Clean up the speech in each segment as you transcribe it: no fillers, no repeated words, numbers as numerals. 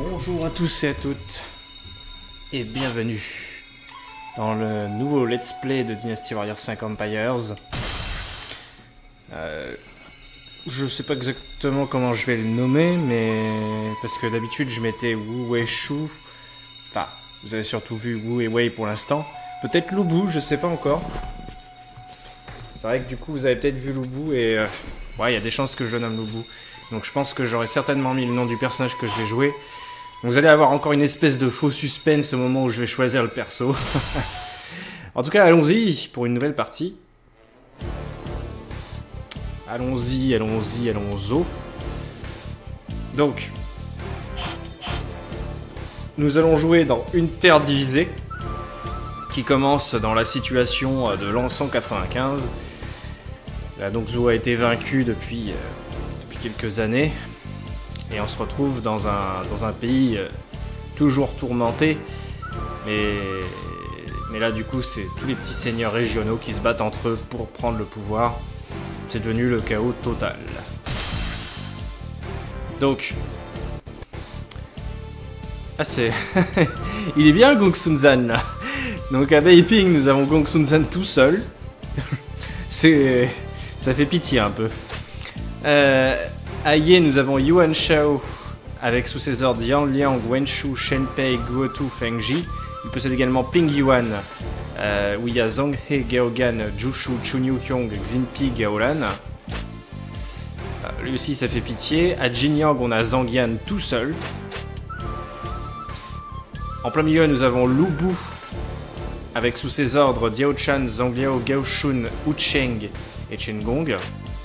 Bonjour à tous et à toutes, et bienvenue dans le nouveau Let's Play de Dynasty Warrior 5 Empires. Je sais pas exactement comment je vais le nommer, mais parce que d'habitude je mettais Wu Wei Shu. Enfin, vous avez surtout vu Wu et Wei pour l'instant. Peut-être Lubu, je sais pas encore. C'est vrai que du coup vous avez peut-être vu Lubu et ouais, il y a des chances que je le nomme Lubu. Donc je pense que j'aurais certainement mis le nom du personnage que je vais jouer. Donc vous allez avoir encore une espèce de faux suspense au moment où je vais choisir le perso. En tout cas, allons-y pour une nouvelle partie. Allons-y, allons-y, allons-y. Donc, nous allons jouer dans une terre divisée qui commence dans la situation de l'an 195. Là, donc Zhou a été vaincu depuis quelques années. Et on se retrouve dans un pays toujours tourmenté. Mais là, du coup, c'est tous les petits seigneurs régionaux qui se battent entre eux pour prendre le pouvoir. C'est devenu le chaos total. Donc... Ah, c'est... Il est bien, Gong Sun Zan, là. Donc, à Beiping, nous avons Gong Sun Zan tout seul. C'est... Ça fait pitié, un peu. À Ye, nous avons Yuan Shao avec sous ses ordres Yan Liang, Wenshu, Shenpei, Guotu, Fengji. Il possède également Ping Yuan, où il y a Zhang He, Gaogan, Jushu, Chunyu Hyong, Xinpi, Gaolan. Lui aussi, ça fait pitié. À Jinyang, on a Zhang Yan tout seul. En plein milieu, nous avons Lubu avec sous ses ordres Diao Chan, Zhang Liao, Gao Shun, Wu Cheng et Chen Gong.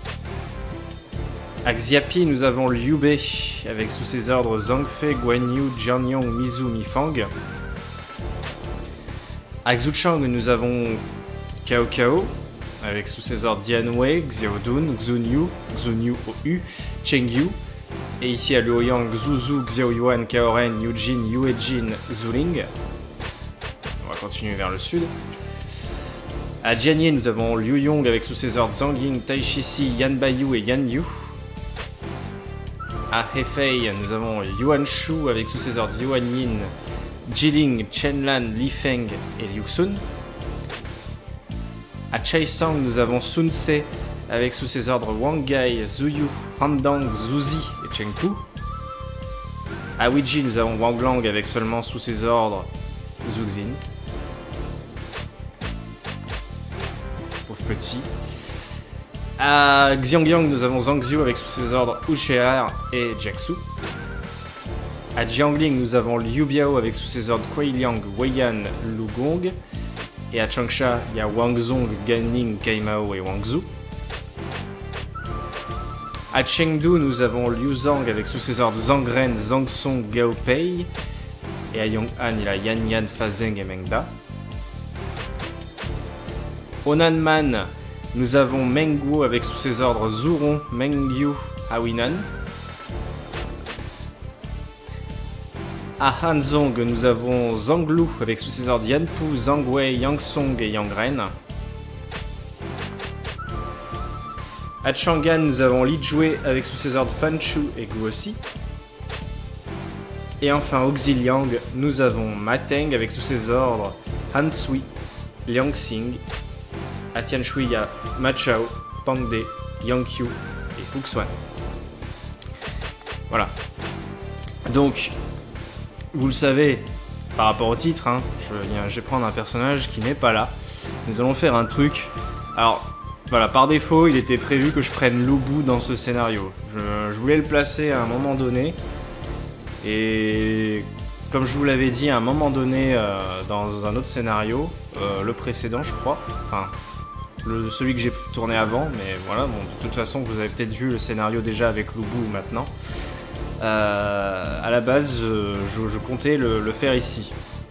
À Xiapi, nous avons Liu Bei, avec sous ses ordres Zhang Fei, Guan Yu, Jian Yong, Mizu, Mifang. À Xuchang, nous avons Cao Cao, avec sous ses ordres Dian Wei, Xiao Dun, Xun Yu OU, Cheng Yu. Et ici à Luoyang, Zuzu, Xiao Yuan, Kaoren, Yujin, Yuejin, Zuling. On va continuer vers le sud. À Jianye, nous avons Liu Yong, avec sous ses ordres Zhang Ying, Tai Shisi, Yan Baiyu et Yan Yu. À Hefei, nous avons Yuan Shu avec sous ses ordres Yuan Yin, Jiling, Chenlan, Li Feng et Liu Sun. À Chaisang, nous avons Sun Se avec sous ses ordres Wang Gai, Zuyu, Handang, Zuzi et Chengpu. À Weiji, nous avons Wang Lang avec seulement sous ses ordres Zuxin. Pauvre petit. À Xiangyang, nous avons Zhang Xiu avec sous ses ordres Uchear et Jiaxu. À Jiangling, nous avons Liu Biao avec sous ses ordres Kuei Liang, Weiyan, Lu Gong. Et à Changsha, il y a Wang Zong, Ganning, Kaimao et Wang Zhu. À Chengdu, nous avons Liu Zhang avec sous ses ordres Zhang Ren, Zhang Song, Gao Pei. Et à Yong'an, il y a Yan Yan, Fazeng et Mengda. Au Nanman, nous avons Meng Guo avec sous ses ordres Zuron, Meng Yu, Hawinan. À Hanzong, nous avons Zhanglu avec sous ses ordres Yanpu, Zhang Wei, Yang Song et Yang Ren. À Chang'an, nous avons Li Jue avec sous ses ordres Fan Shu et Guosi. Et enfin au Xiliang, nous avons Ma Teng avec sous ses ordres Han Sui, Liang Xing. À Tianshui, il y a Ma Chao, Pang De, Yang Qiu et Fuxuan. Voilà. Donc, vous le savez, par rapport au titre, hein, je vais prendre un personnage qui n'est pas là. Nous allons faire un truc. Alors, voilà, par défaut, il était prévu que je prenne Lubu dans ce scénario. Je voulais le placer à un moment donné. Et comme je vous l'avais dit à un moment donné dans un autre scénario, le précédent, je crois. Enfin, celui que j'ai tourné avant, mais voilà, bon, de toute façon, vous avez peut-être vu le scénario déjà avec Lubu maintenant. À la base, je comptais le faire ici.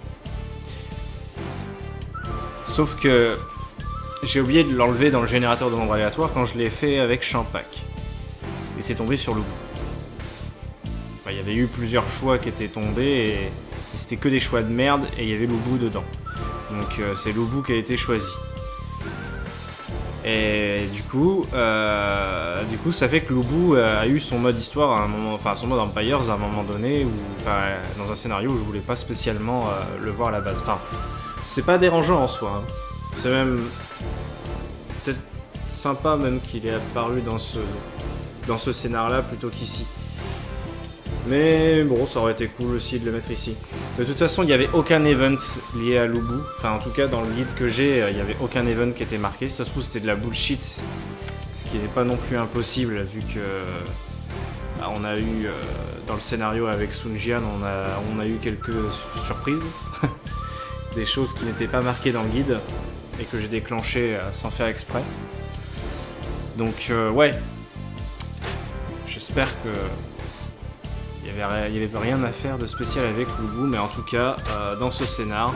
Sauf que j'ai oublié de l'enlever dans le générateur de nombres aléatoires quand je l'ai fait avec Champak. Et c'est tombé sur Lubu. Enfin, il y avait eu plusieurs choix qui étaient tombés et c'était que des choix de merde et il y avait Lubu dedans. Donc c'est Lubu qui a été choisi. Et du coup, ça fait que Lubu a eu son mode histoire à un moment, enfin son mode Empires à un moment donné, où, enfin, dans un scénario où je voulais pas spécialement le voir à la base. Enfin, c'est pas dérangeant en soi. Hein. C'est même peut-être sympa même qu'il ait apparu dans ce scénar-là plutôt qu'ici. Mais bon, ça aurait été cool aussi de le mettre ici. De toute façon, il n'y avait aucun event lié à Lubu. Enfin, en tout cas, dans le guide que j'ai, il n'y avait aucun event qui était marqué. Si ça se trouve, c'était de la bullshit. Ce qui n'est pas non plus impossible, vu que... Bah, on a eu, dans le scénario avec Sun Jian, on a eu quelques surprises. Des choses qui n'étaient pas marquées dans le guide. Et que j'ai déclenché sans faire exprès. Donc, ouais. J'espère que... Il n'y avait rien à faire de spécial avec Lubu, mais en tout cas, dans ce scénar,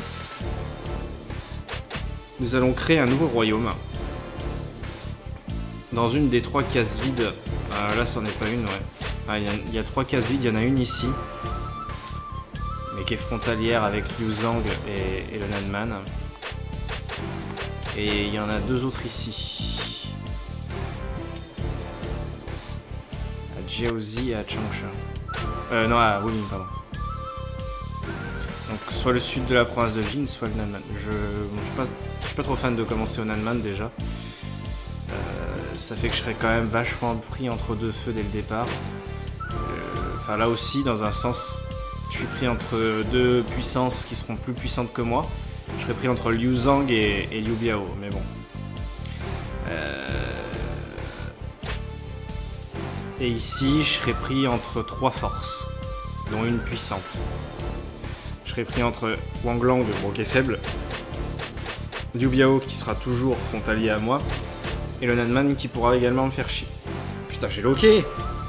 nous allons créer un nouveau royaume. Dans une des 3 cases vides. Là, c'en est pas une, ouais. Il y a 3 cases vides, il y en a une ici. Mais qui est frontalière avec Liu Zhang et le Nanman. Et il y en a 2 autres ici. À Jiaozi et à Changsha. Non, à Wuling, pardon. Donc, soit le sud de la province de Jin, soit le Nanman. Je suis pas trop fan de commencer au Nanman déjà. Ça fait que je serais quand même vachement pris entre 2 feux dès le départ. Enfin, là aussi, dans un sens, je suis pris entre 2 puissances qui seront plus puissantes que moi. Je serais pris entre Liu Zhang et Liu Biao, mais bon. Et ici, je serais pris entre 3 forces, dont une puissante. Je serais pris entre Wang Lang, bon, qui est faible, Liu Biao, qui sera toujours frontalier à moi, et le Nanman, qui pourra également me faire chier. Putain, j'ai loqué.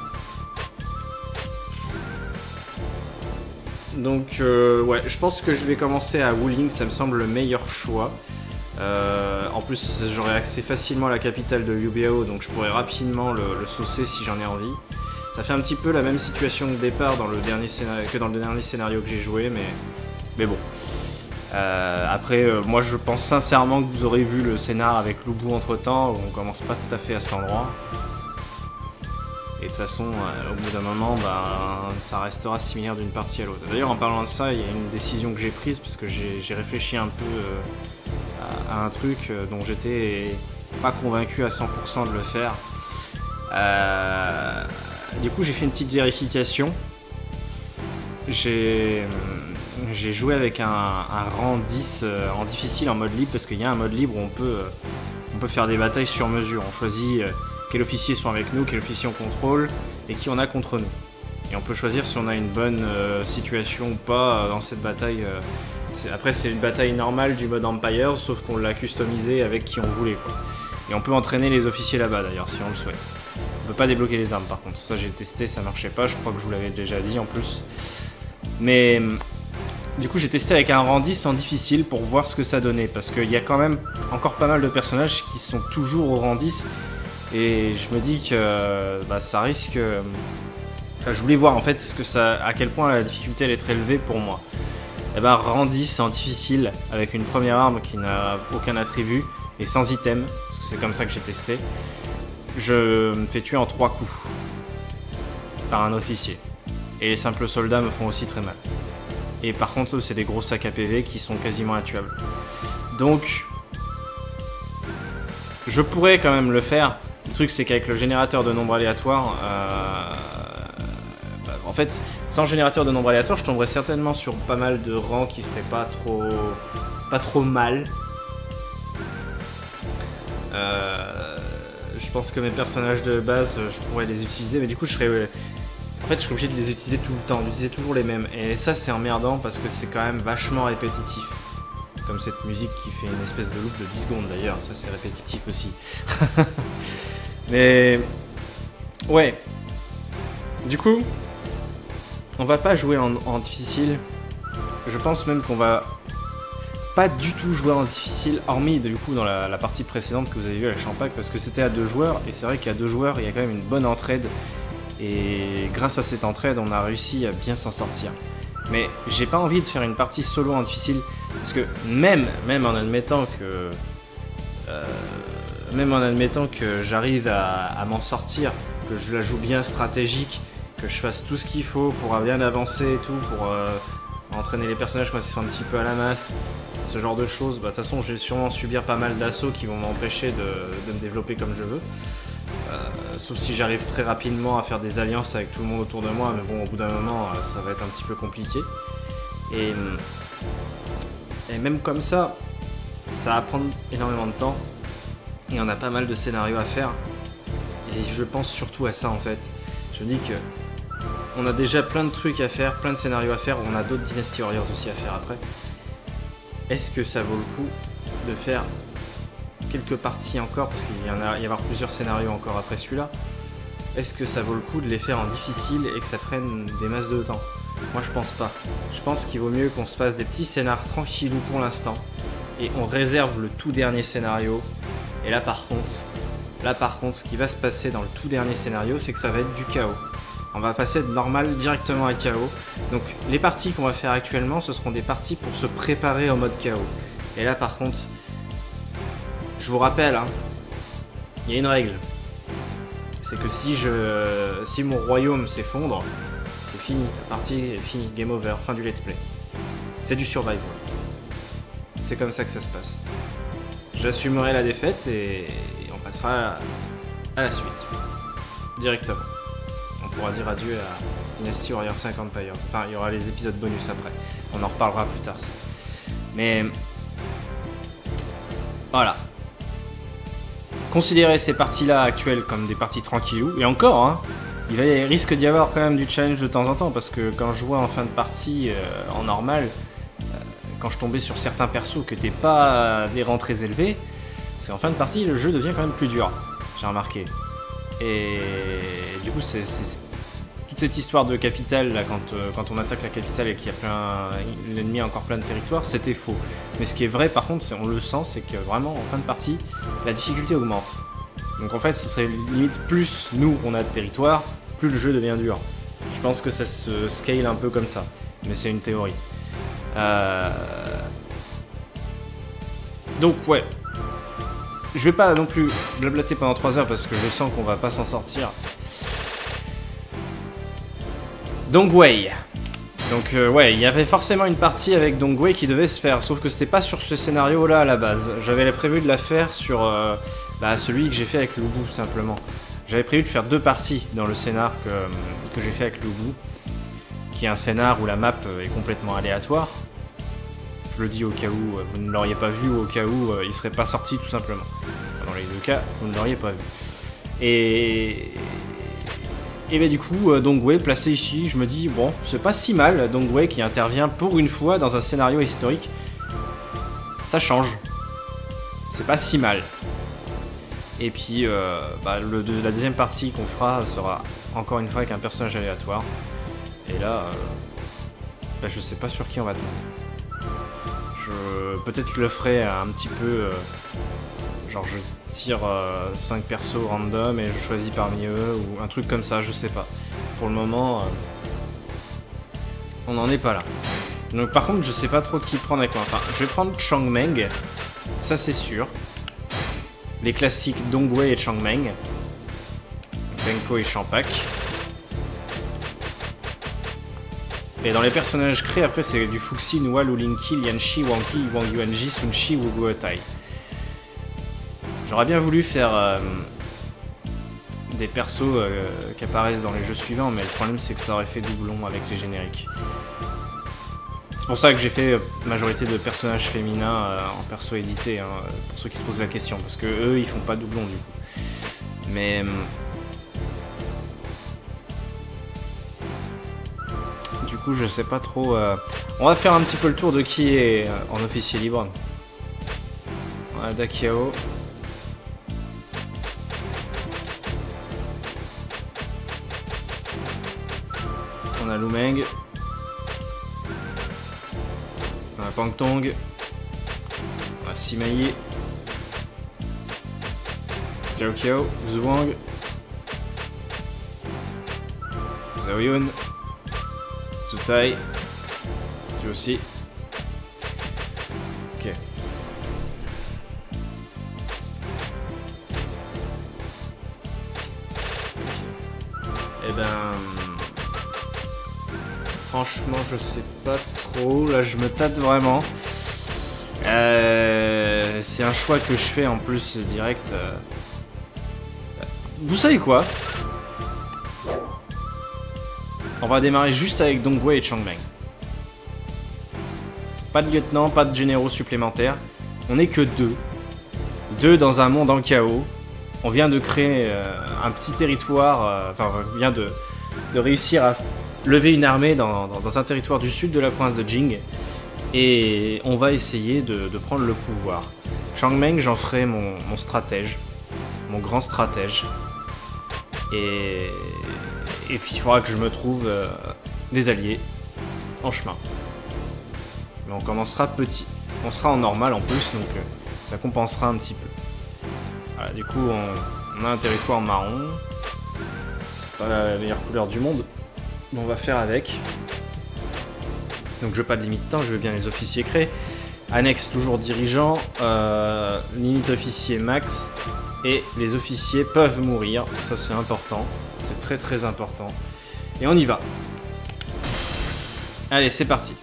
Donc, ouais, je pense que je vais commencer à Wuling, ça me semble le meilleur choix. En plus, j'aurai accès facilement à la capitale de Liu Biao, donc je pourrais rapidement le saucer si j'en ai envie. Ça fait un petit peu la même situation de départ dans le dernier scénario que j'ai joué, mais bon. Après, moi je pense sincèrement que vous aurez vu le scénar avec Lubu entre temps, où on commence pas tout à fait à cet endroit. Et de toute façon, au bout d'un moment, ben, ça restera similaire d'une partie à l'autre. D'ailleurs, en parlant de ça, il y a une décision que j'ai prise, parce que j'ai réfléchi un peu à un truc dont j'étais pas convaincu à 100% de le faire. Du coup, j'ai fait une petite vérification. J'ai joué avec un rang 10 en difficile, en mode libre, parce qu'il y a un mode libre où on peut faire des batailles sur mesure. On choisit quels officiers sont avec nous, quels officiers on contrôle, et qui on a contre nous. Et on peut choisir si on a une bonne situation ou pas dans cette bataille. Après, c'est une bataille normale du mode Empire, sauf qu'on l'a customisé avec qui on voulait, quoi. Et on peut entraîner les officiers là-bas, d'ailleurs, si on le souhaite. On peut pas débloquer les armes, par contre. Ça, j'ai testé, ça marchait pas. Je crois que je vous l'avais déjà dit, en plus. Mais... Du coup, j'ai testé avec un rang 10 en difficile pour voir ce que ça donnait. Parce qu'il y a quand même encore pas mal de personnages qui sont toujours au rang 10. Et je me dis que bah, ça risque... Enfin, je voulais voir, en fait, à quel point la difficulté allait être élevée pour moi. Et ben, rang 10 en difficile, avec une première arme qui n'a aucun attribut, et sans item, parce que c'est comme ça que j'ai testé, je me fais tuer en 3 coups par un officier. Et les simples soldats me font aussi très mal. Et par contre, c'est des gros sacs à PV qui sont quasiment intuables. Donc, je pourrais quand même le faire. Le truc, c'est qu'avec le générateur de nombres aléatoires, en fait, sans générateur de nombres aléatoires, je tomberais certainement sur pas mal de rangs qui seraient pas trop mal. Je pense que mes personnages de base, je pourrais les utiliser, mais du coup, je serais obligé de les utiliser tout le temps, d'utiliser toujours les mêmes. Et ça, c'est emmerdant parce que c'est quand même vachement répétitif. Comme cette musique qui fait une espèce de loop de 10 secondes d'ailleurs, ça c'est répétitif aussi. Mais... ouais. Du coup, on va pas jouer en difficile. Je pense même qu'on va pas du tout jouer en difficile, hormis du coup dans la partie précédente que vous avez vu à Champagne, parce que c'était à 2 joueurs, et c'est vrai qu'à 2 joueurs, il y a quand même une bonne entraide. Et grâce à cette entraide, on a réussi à bien s'en sortir. Mais j'ai pas envie de faire une partie solo en difficile, parce que même en admettant que même en admettant que j'arrive à m'en sortir, que je la joue bien stratégique, que je fasse tout ce qu'il faut pour bien avancer et tout, pour entraîner les personnages quand ils sont un petit peu à la masse, ce genre de choses, bah de toute façon je vais sûrement subir pas mal d'assauts qui vont m'empêcher de me développer comme je veux. Sauf si j'arrive très rapidement à faire des alliances avec tout le monde autour de moi, mais bon au bout d'un moment ça va être un petit peu compliqué. Et même comme ça va prendre énormément de temps, et on a pas mal de scénarios à faire, et je pense surtout à ça en fait. Je me dis que on a déjà plein de trucs à faire, plein de scénarios à faire, on a d'autres Dynasty Warriors aussi à faire après. Est-ce que ça vaut le coup de faire quelques parties encore, parce qu'il y avoir plusieurs scénarios encore après celui-là. Est-ce que ça vaut le coup de les faire en difficile et que ça prenne des masses de temps? Moi je pense pas. Je pense qu'il vaut mieux qu'on se fasse des petits scénars tranquillou pour l'instant et on réserve le tout dernier scénario. Et là par contre, ce qui va se passer dans le tout dernier scénario, c'est que ça va être du chaos. On va passer de normal directement à chaos. Donc les parties qu'on va faire actuellement, ce seront des parties pour se préparer en mode chaos. Et là par contre, je vous rappelle, hein, il y a une règle. C'est que si mon royaume s'effondre, c'est fini. La partie est finie. Game over. Fin du let's play. C'est du survival. C'est comme ça que ça se passe. J'assumerai la défaite et on passera à la suite. Directement. On pourra dire adieu à Dynasty Warrior 5 Empires. Enfin, il y aura les épisodes bonus après. On en reparlera plus tard, ça. Mais voilà. Considérez ces parties-là actuelles comme des parties tranquillou. Et encore, hein, il risque d'y avoir quand même du challenge de temps en temps. Parce que quand je jouais en fin de partie, en normal, quand je tombais sur certains persos qui n'étaient pas des rangs très élevés, parce qu'en fin de partie, le jeu devient quand même plus dur. J'ai remarqué. Et du coup, c'est toute cette histoire de capitale, là, quand on attaque la capitale et qu'il y a l'ennemi a encore plein de territoires, c'était faux. Mais ce qui est vrai, par contre, on le sent, c'est que vraiment, en fin de partie, la difficulté augmente. Donc en fait, ce serait limite plus nous, on a de territoire, plus le jeu devient dur. Je pense que ça se scale un peu comme ça, mais c'est une théorie. Donc ouais. Je vais pas non plus blablater pendant 3 heures parce que je sens qu'on va pas s'en sortir. Dongwei. Donc ouais, il y avait forcément une partie avec Dongwei qui devait se faire, sauf que c'était pas sur ce scénario là à la base. J'avais prévu de la faire sur celui que j'ai fait avec Lubu simplement. J'avais prévu de faire 2 parties dans le scénar que j'ai fait avec Lubu, qui est un scénar où la map est complètement aléatoire. Je le dis au cas où vous ne l'auriez pas vu ou au cas où il serait pas sorti tout simplement. Dans les 2 cas, vous ne l'auriez pas vu. Et bah du coup, Dongwei placé ici, je me dis, bon, c'est pas si mal, Dongwei qui intervient pour une fois dans un scénario historique. Ça change. C'est pas si mal. Et puis, la deuxième partie qu'on fera sera encore une fois avec un personnage aléatoire. Et là, je sais pas sur qui on va tomber. Peut-être que je le ferai un petit peu... genre je tire 5 persos random et je choisis parmi eux, ou un truc comme ça, je sais pas. Pour le moment, on n'en est pas là. Donc par contre, je sais pas trop qui prendre avec moi. Enfin, je vais prendre Changmeng, ça c'est sûr. Les classiques Dongwei et Changmeng. Benko et Champak. Et dans les personnages créés, après, c'est du Fuxi, Nuwa, Lulinki, Lianxi, Wanki, Wang Yuanji, Sunshi, Wuguotai. J'aurais bien voulu faire des persos qui apparaissent dans les jeux suivants, mais le problème c'est que ça aurait fait doublon avec les génériques. C'est pour ça que j'ai fait majorité de personnages féminins en perso édité, hein, pour ceux qui se posent la question, parce que eux ils font pas doublon du coup. Mais... du coup je sais pas trop... On va faire un petit peu le tour de qui est en officier libre. On a Dakiao. On a Lumeng. On a Pangtong. On a Sima-Yi. Xiao Qiao. Zhuang. Zhao Yun. Zutai. Tu aussi. Ok. Eh ben... Franchement, je sais pas trop. Là, je me tâte vraiment. C'est un choix que je fais en plus direct. Vous savez quoi? On va démarrer juste avec Dongwei et Changmeng. Pas de lieutenant, pas de généraux supplémentaires. On n'est que deux. Deux dans un monde en chaos. On vient de créer un petit territoire. Enfin, on vient de réussir à lever une armée dans un territoire du sud de la province de Jing. Et on va essayer de prendre le pouvoir. Changmeng, j'en ferai mon stratège. Mon grand stratège. Et puis il faudra que je me trouve des alliés en chemin. Mais on commencera petit. On sera en normal en plus, donc ça compensera un petit peu. Voilà, du coup, on a un territoire marron. C'est pas la meilleure couleur du monde. Mais on va faire avec. Donc je veux pas de limite de temps, je veux bien les officiers créés. Annexe toujours dirigeant. Limite officier max. Et les officiers peuvent mourir. Ça c'est important. C'est très très important. Et on y va. Allez, c'est parti.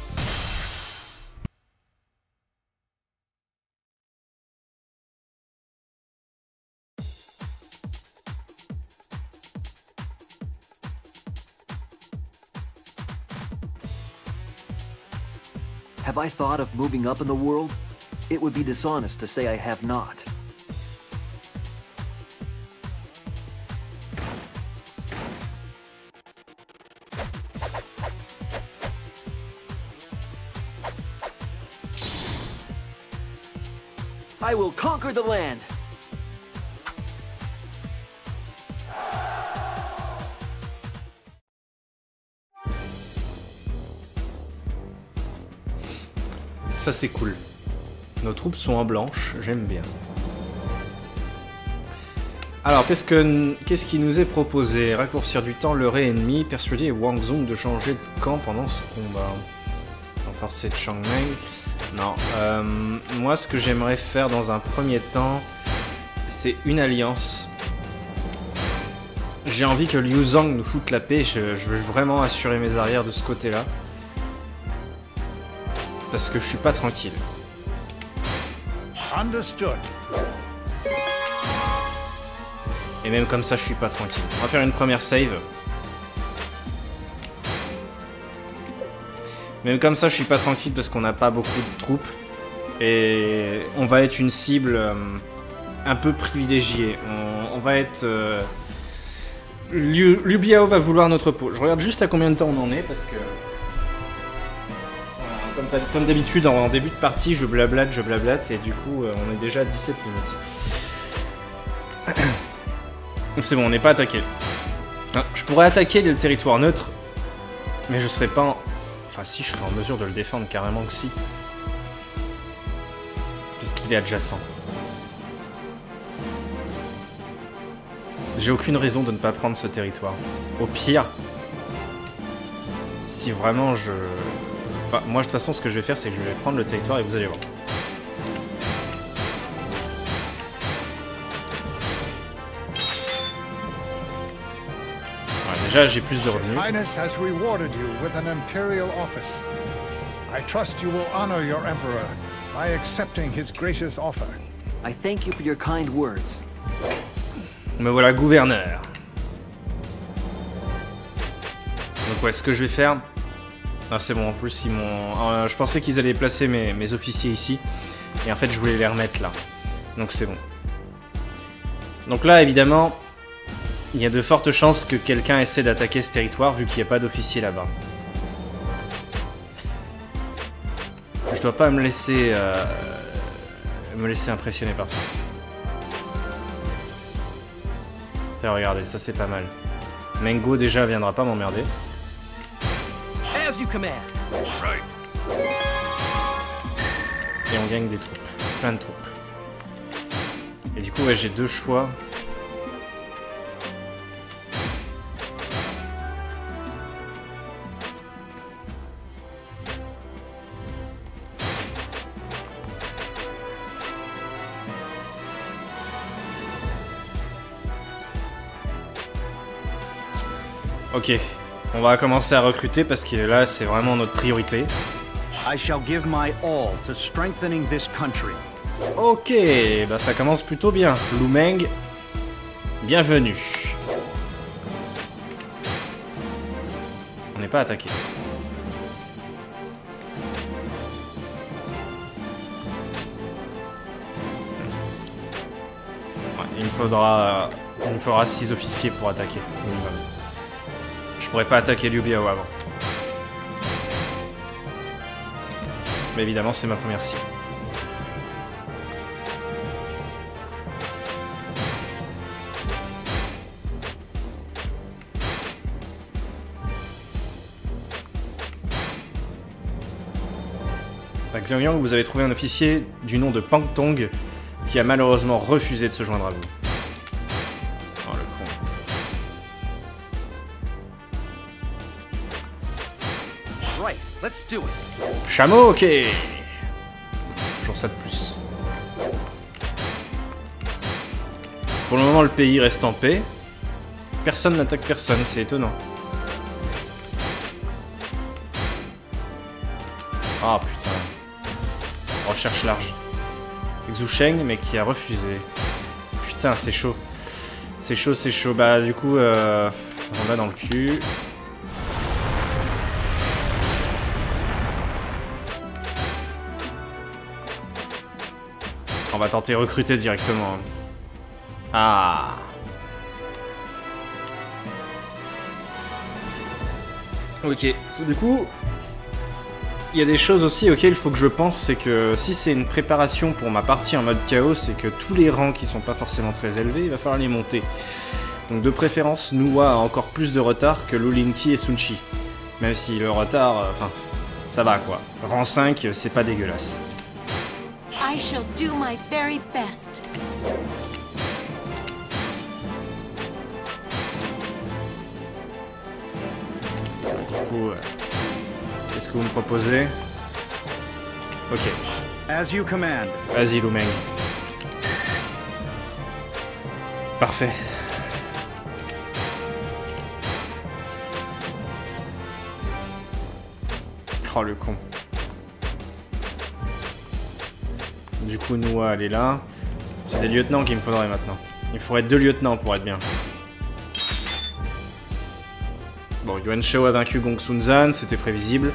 Have I thought of moving up in the world? It would be dishonest to say I have not. I will conquer the land! Ça c'est cool. Nos troupes sont en blanche, j'aime bien. Alors, qu'est-ce qui nous est proposé? Raccourcir du temps, leurrer ennemi, persuader Wang Zong de changer de camp pendant ce combat. Renforcer Changmeng. Non. Moi, ce que j'aimerais faire dans un premier temps, c'est une alliance. J'ai envie que Liu Zhang nous foute la paix. Je veux vraiment assurer mes arrières de ce côté-là. Parce que je suis pas tranquille. Understood. Et même comme ça, je suis pas tranquille. On va faire une première save. Même comme ça, je suis pas tranquille parce qu'on n'a pas beaucoup de troupes. Et on va être une cible un peu privilégiée. On va être... Liu Biao va vouloir notre peau. Je regarde juste à combien de temps on en est parce que... Comme d'habitude, en début de partie, je blablate, et du coup, on est déjà à 17 minutes. C'est bon, on n'est pas attaqué. Je pourrais attaquer le territoire neutre, mais je serais pas en... Enfin, si, je serais en mesure de le défendre, carrément que si. Puisqu'il est adjacent. J'ai aucune raison de ne pas prendre ce territoire. Au pire, si vraiment je... Enfin, moi, de toute façon, ce que je vais faire, c'est que je vais prendre le territoire et vous allez voir. Ouais, déjà, j'ai plus de revenus. Highness has rewarded you with an imperial office. I trust you will honor your emperor by accepting his gracious offer. I thank you for your kind words. Me voilà gouverneur. Donc ouais, ce que je vais faire... Ah, c'est bon, en plus, ils m'ont... je pensais qu'ils allaient placer mes officiers ici. Et en fait, je voulais les remettre là. Donc c'est bon. Donc là, évidemment, il y a de fortes chances que quelqu'un essaie d'attaquer ce territoire, vu qu'il n'y a pas d'officiers là-bas. Je dois pas me laisser impressionner par ça. Tiens, regardez, ça c'est pas mal. Mengo, déjà, viendra pas m'emmerder. As you command. Right. Et on gagne des troupes. Plein de troupes. Et du coup, ouais, j'ai deux choix. Ok, on va commencer à recruter parce que là, c'est vraiment notre priorité. I shall give my all to strengthening this country. Ok, bah ça commence plutôt bien. Lu Meng, bienvenue. On n'est pas attaqué. Ouais, il me faudra 6 officiers pour attaquer. Minimum. Je pourrais pas attaquer Liu Biao avant. Mais évidemment, c'est ma première cible. À Xiangyang, vous avez trouvé un officier du nom de Pang Tong qui a malheureusement refusé de se joindre à vous. Oh le con. Right, let's do it. Chameau, ok. C'est toujours ça de plus. Pour le moment, le pays reste en paix. Personne n'attaque personne, c'est étonnant. Ah putain. Recherche large. Xu Sheng, mais qui a refusé. Putain, c'est chaud. C'est chaud, c'est chaud. Bah, du coup, on va dans le cul. On va tenter recruter directement. Ah. Ok. Du coup, il y a des choses aussi auxquelles il faut que je pense, c'est que si c'est une préparation pour ma partie en mode chaos, c'est que tous les rangs qui sont pas forcément très élevés, il va falloir les monter. Donc de préférence, Nuwa a encore plus de retard que Lulinki et Sunchi. Même si le retard, enfin, ça va quoi. Rang 5, c'est pas dégueulasse. I shall do my very best. Du coup, qu'est-ce que vous me proposez? Ok. As you command. Vas-y, Lu Meng. Parfait. Oh, le con. Du coup, Nuwa, elle est là. C'est des lieutenants qu'il me faudrait maintenant. Il faudrait 2 lieutenants pour être bien. Bon, Yuan Shao a vaincu Gong Sun Zan, c'était prévisible.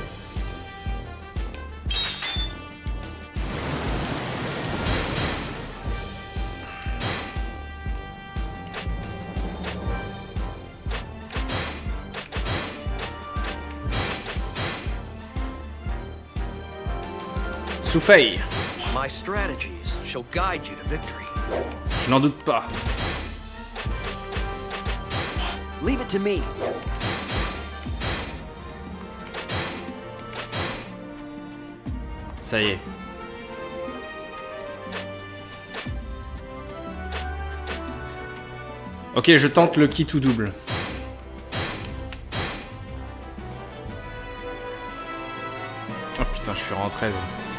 Su Fei. My strategies shall guide you to victory. Je n'en doute pas. Leave it to me. Ça y est. Ok, je tente le ki tout double. Oh putain, je suis rang 13.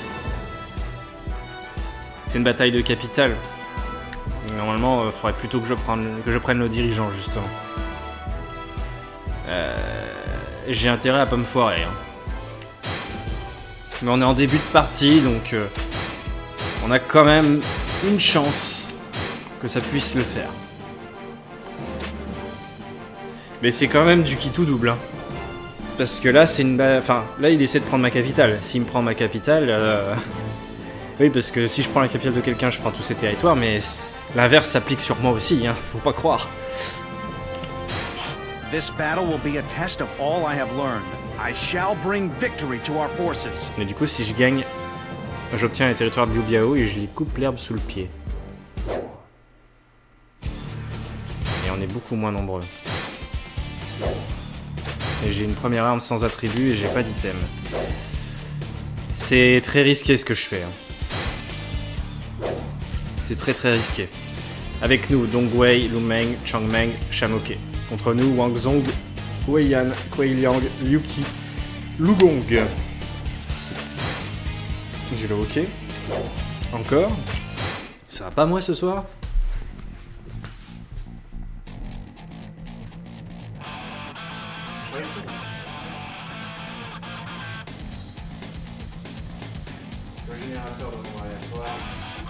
C'est une bataille de capitale. Normalement, il faudrait plutôt que je prenne le dirigeant, justement. J'ai intérêt à pas me foirer. Hein. Mais on est en début de partie, donc on a quand même une chance que ça puisse le faire. Mais c'est quand même du ki tout double. Hein. Parce que là, c'est une... Enfin, là, il essaie de prendre ma capitale. S'il me prend ma capitale... Oui, parce que si je prends la capitale de quelqu'un, je prends tous ses territoires, mais l'inverse s'applique sur moi aussi, hein. Faut pas croire. This battle will be a test of all I have learned. I shall bring victory to our forces. Mais du coup, si je gagne, j'obtiens les territoires de Liu Biao et je lui coupe l'herbe sous le pied. Et on est beaucoup moins nombreux. Et j'ai une première arme sans attribut et j'ai pas d'item. C'est très risqué ce que je fais. Hein. C'est très risqué. Avec nous, Dongwei, Lu Meng, Changmeng, Shamoke. Contre nous, Wang Zong, Wei Yan, Kuei Liang, Liu Qi, Lu Gong. J'ai le hockey. Encore. Ça va pas moi ce soir? . Le générateur de nom aléatoire.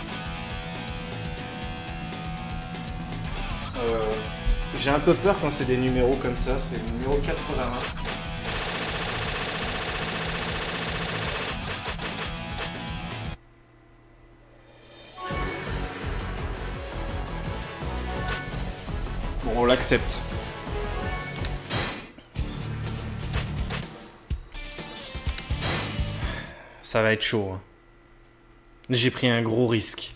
J'ai un peu peur quand c'est des numéros comme ça, c'est le numéro 81. Bon, on l'accepte. Ça va être chaud. Hein. J'ai pris un gros risque.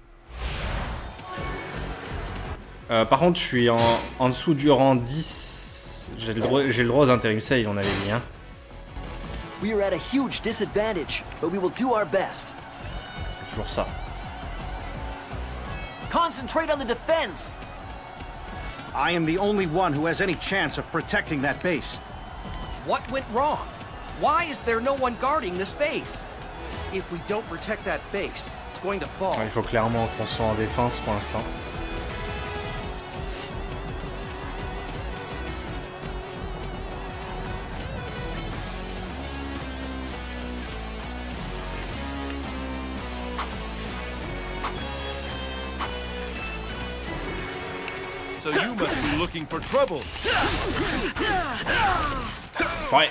Par contre, je suis en dessous du rang 10. J'ai le droit aux intérim save, on avait dit. Hein. We are at a huge disadvantage, but we will do our best. C'est toujours ça. Concentrate on the defense. I am the only one who has any chance of protecting that base. What went wrong? Why is there no one guarding this base? If we don't protect that base, it's going to fall. Il faut clairement qu'on soit en défense pour l'instant. So you must be looking for trouble. Fight.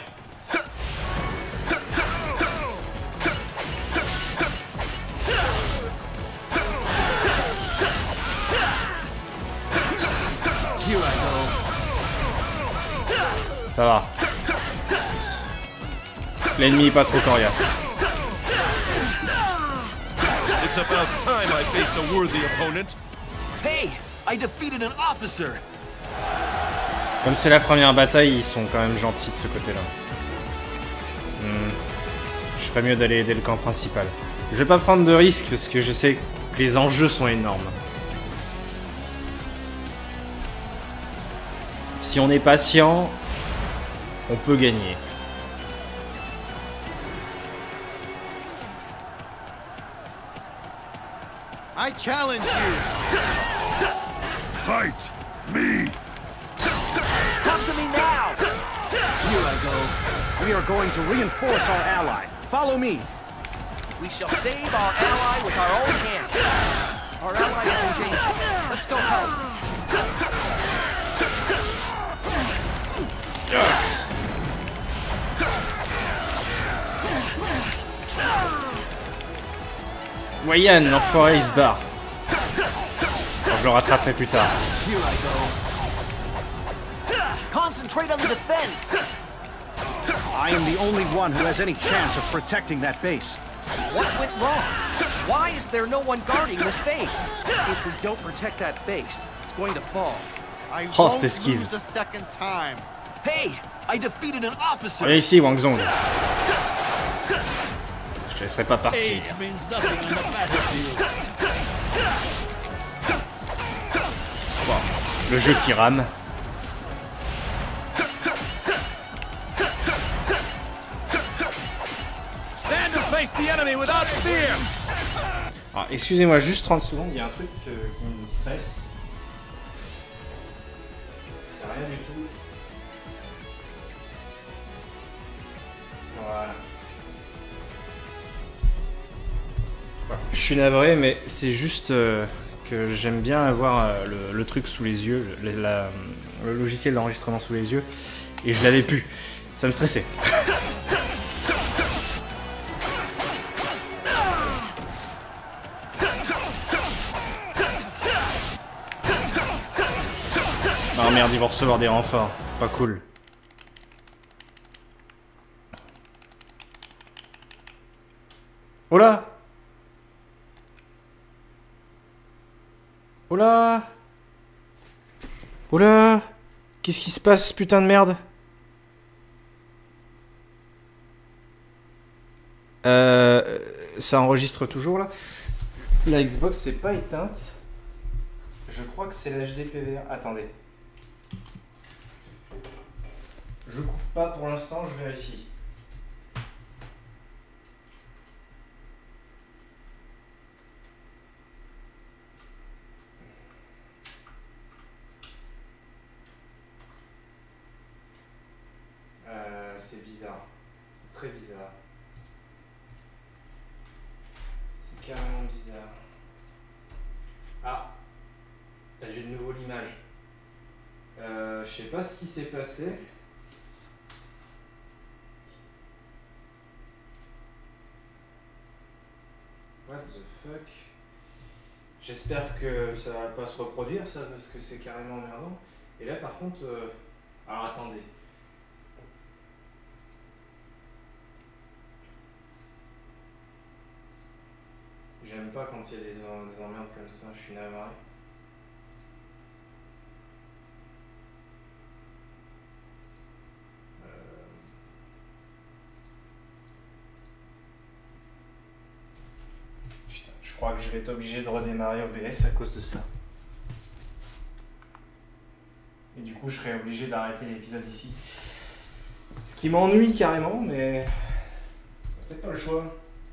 Ça va. L'ennemi est pas trop coriace. It's about time I faced a worthy opponent. Hey, I defeated an officer. Comme c'est la première bataille, ils sont quand même gentils de ce côté-là. Je ferais mieux d'aller aider le camp principal. Je vais pas prendre de risques parce que je sais que les enjeux sont énormes. Si on est patient, on peut gagner. I challenge you. Fight me. Come to me now. Here I go. We are going to reinforce our ally. Follow me. We shall save our ally with our own hands. Our ally is in danger. Let's go help. Wayan, l'enfoiré, il se barre. Alors, je le rattraperai plus tard. Here I go. Concentrate on the defense. I am the only one who has any chance of protecting that base. What went wrong? Why is there no one guarding this base? If we don't protect that base, it's going to fall. I Oh, won't c'était esquive. lose a second time. Hey, I defeated an officer. Allez ici, Wang Zong. Je te laisserai pas partir. Age means nothing on the battlefield. Bon, le jeu qui rame. Stand and face the enemy without fear. Alors, excusez-moi, juste 30 secondes, il y a un truc qui me stresse. C'est rien du tout. Voilà. Je suis navré, mais c'est juste que j'aime bien avoir le truc sous les yeux, le logiciel d'enregistrement sous les yeux, et je l'avais plus. Ça me stressait. Oh merde, ils vont recevoir des renforts. Pas cool. Oh là! Oh là! Oh là! Qu'est-ce qui se passe, putain de merde? Ça enregistre toujours là? La Xbox c'est pas éteinte. Je crois que c'est l'HD PVR. Attendez. Je coupe pas pour l'instant, je vérifie. bizarre. C'est très bizarre. C'est carrément bizarre. Ah, là j'ai de nouveau l'image. Je sais pas ce qui s'est passé. What the fuck? J'espère que ça va pas se reproduire ça parce que c'est carrément emmerdant. Et là par contre... Alors attendez. J'aime pas quand il y a des emmerdes comme ça, je suis navré. Putain, je crois que je vais être obligé de redémarrer OBS à cause de ça. Et du coup, je serai obligé d'arrêter l'épisode ici. Ce qui m'ennuie carrément, mais... peut-être pas le choix.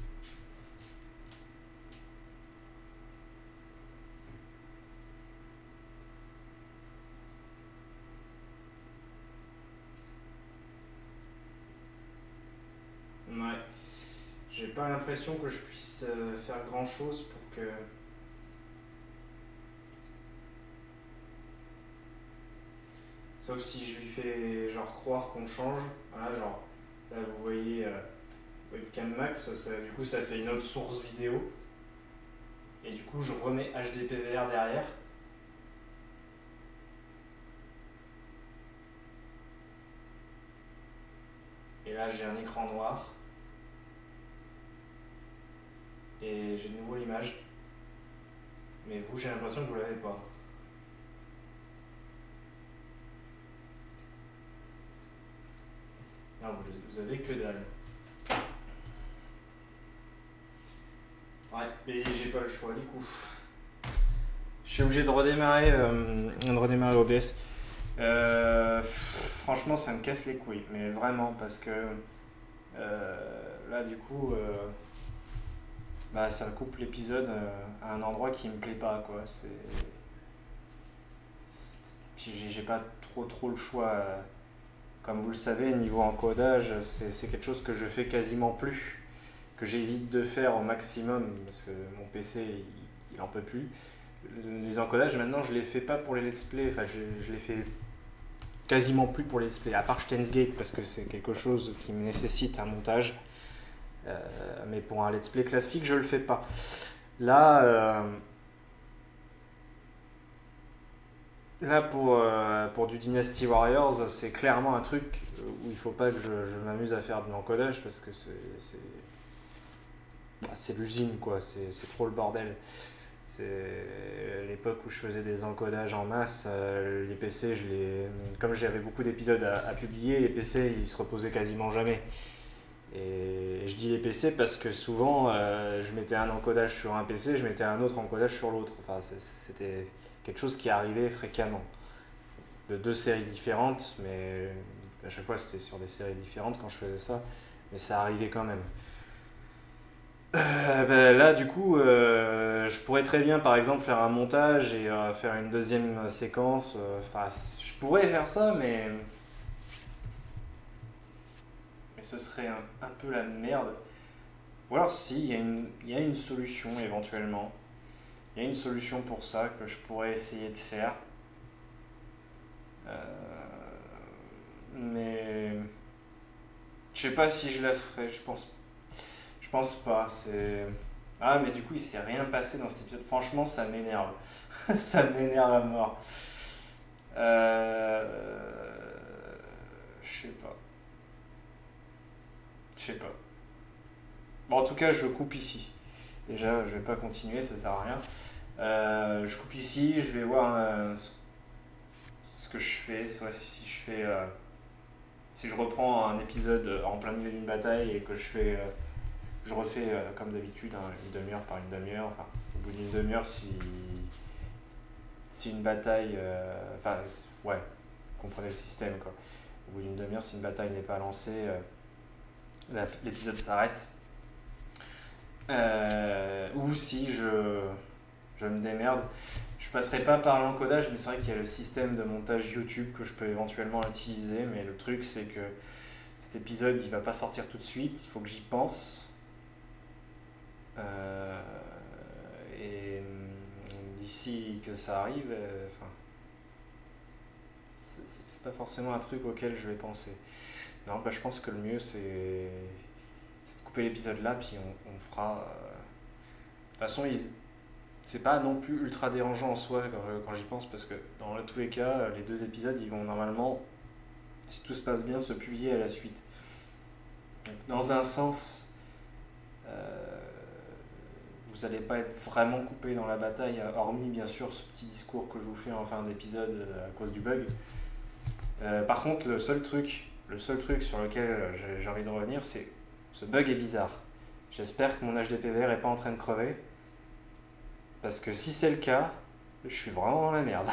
Ouais. J'ai pas l'impression que je puisse faire grand chose pour que... Sauf si je lui fais genre croire qu'on change. Voilà, genre, là vous voyez Webcam Max, du coup ça fait une autre source vidéo. Et du coup je remets HDPVR derrière. Et là j'ai un écran noir. Et j'ai de nouveau l'image. Mais vous, j'ai l'impression que vous l'avez pas. Non, vous avez que dalle. Ouais, mais j'ai pas le choix du coup. Je suis obligé de redémarrer OBS. Franchement, ça me casse les couilles, mais vraiment, parce que là, du coup, bah, ça coupe l'épisode à un endroit qui me plaît pas, quoi. J'ai pas trop le choix. Comme vous le savez, niveau encodage, c'est quelque chose que je fais quasiment plus, que j'évite de faire au maximum, parce que mon PC, il en peut plus. Les encodages, maintenant, je les fais pas pour les let's play, enfin, je les fais quasiment plus pour les let's play, à part Steins Gate, parce que c'est quelque chose qui me nécessite un montage. Mais pour un let's play classique, je le fais pas. Là, pour du Dynasty Warriors, c'est clairement un truc où il faut pas que je m'amuse à faire de l'encodage, parce que c'est l'usine, quoi. C'est trop le bordel. C'est l'époque où je faisais des encodages en masse. Les PC, comme j'avais beaucoup d'épisodes à publier, les PC ils se reposaient quasiment jamais. Et je dis les PC parce que souvent je mettais un encodage sur un PC, je mettais un autre encodage sur l'autre. Enfin, c'était quelque chose qui arrivait fréquemment. De deux séries différentes, mais à chaque fois c'était sur des séries différentes quand je faisais ça, mais ça arrivait quand même. Là du coup je pourrais très bien par exemple faire un montage et faire une deuxième séquence, enfin je pourrais faire ça, mais ce serait un peu la merde. Ou alors si, il y a une solution éventuellement, il y a une solution pour ça que je pourrais essayer de faire, mais je sais pas si je la ferai, je pense pas. Ah, mais du coup il s'est rien passé dans cet épisode, franchement ça m'énerve. Ça m'énerve à mort. Je sais pas. Bon, en tout cas je coupe ici. Déjà je vais pas continuer, ça sert à rien. Je coupe ici, je vais voir ce que je fais, soit si je reprends un épisode en plein milieu d'une bataille et que je refais comme d'habitude, une demi-heure par une demi-heure, enfin au bout d'une demi-heure si une bataille, ouais, vous comprenez le système, quoi. Au bout d'une demi-heure, si une bataille n'est pas lancée, l'épisode s'arrête. Ou si je me démerde, je passerai pas par l'encodage, mais c'est vrai qu'il y a le système de montage YouTube que je peux éventuellement utiliser, mais le truc c'est que Cet épisode, il va pas sortir tout de suite, il faut que j'y pense. Et d'ici que ça arrive, c'est pas forcément un truc auquel je vais penser. Non, bah, je pense que le mieux c'est de couper l'épisode là, puis on fera. De toute façon, c'est pas non plus ultra dérangeant en soi quand j'y pense, parce que dans tous les cas, les 2 épisodes ils vont normalement, si tout se passe bien, se publier à la suite. Donc, dans un sens, vous n'allez pas être vraiment coupé dans la bataille, hormis bien sûr ce petit discours que je vous fais en fin d'épisode à cause du bug. Par contre, le seul truc sur lequel j'ai envie de revenir, c'est ce bug est bizarre. J'espère que mon HDPVR est pas en train de crever, parce que si c'est le cas, je suis vraiment dans la merde.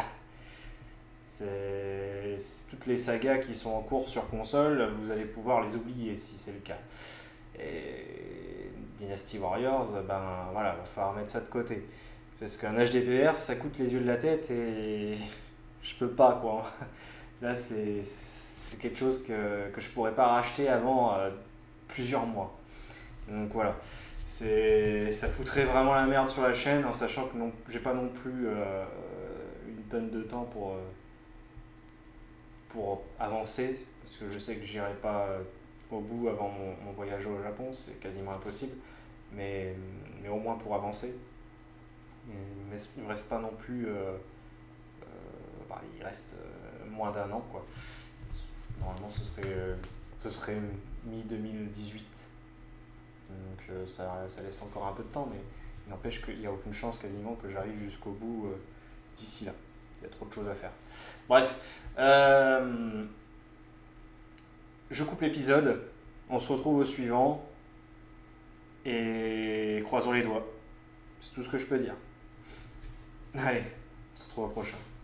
C'est toutes les sagas qui sont en cours sur console, vous allez pouvoir les oublier si c'est le cas. Et Dynasty Warriors, ben voilà, va falloir mettre ça de côté. Parce qu'un HDPVR, ça coûte les yeux de la tête et je peux pas, quoi. Là, c'est quelque chose que je pourrais pas racheter avant plusieurs mois. Donc voilà, ça foutrait vraiment la merde sur la chaîne, en sachant que j'ai pas non plus une tonne de temps pour avancer, parce que je sais que j'irai pas au bout avant mon voyage au Japon, c'est quasiment impossible, mais au moins pour avancer. Mais il ne reste pas non plus, il reste moins d'un an, quoi. Normalement ce serait mi-2018, donc ça laisse encore un peu de temps, mais il n'empêche qu'il n'y a aucune chance quasiment que j'arrive jusqu'au bout d'ici là. Il y a trop de choses à faire. Bref, je coupe l'épisode, on se retrouve au suivant, et croisons les doigts. C'est tout ce que je peux dire. Allez, on se retrouve au prochain.